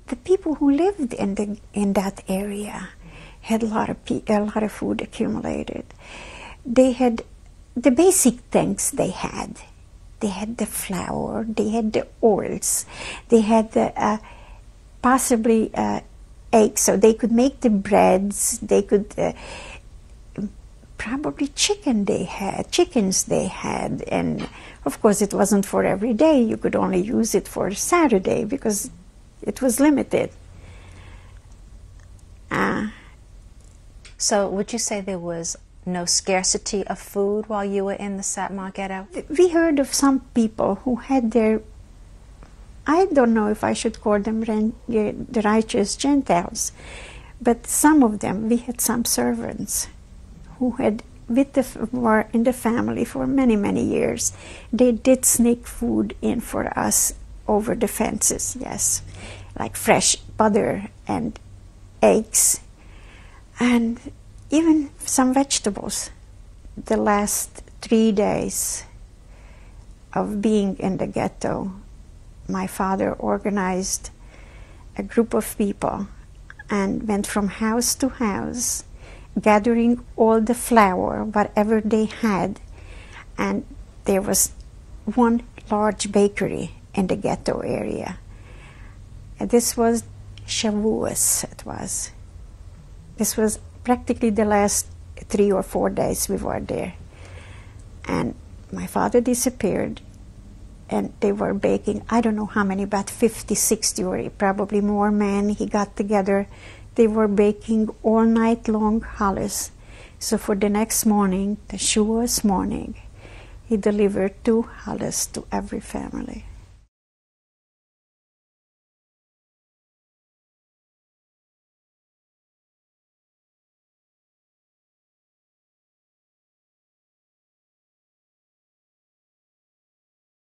the people who lived in that area had a lot of food accumulated. They had the basic things they had. They had the flour, they had the oils, they had the, possibly eggs, so they could make the breads, they could, probably chickens they had, and of course it wasn't for every day, you could only use it for Saturday because it was limited. So would you say there was no scarcity of food while you were in the Satu Mare Ghetto? We heard of some people who had their, I don't know if I should call them the righteous Gentiles, but some of them, we had some servants who had were in the family for many, many years. They did sneak food in for us over the fences, yes, like fresh butter and eggs, and even some vegetables. The last 3 days of being in the ghetto, my father organized a group of people and went from house to house, gathering all the flour, whatever they had, and there was one large bakery in the ghetto area. And this was Shavuos, it was. This was practically the last 3 or 4 days we were there. And my father disappeared, and they were baking, I don't know how many, about 50, 60 or probably more men. He got together. They were baking all night long challahs. So for the next morning, the Shavuos morning, he delivered 2 challahs to every family.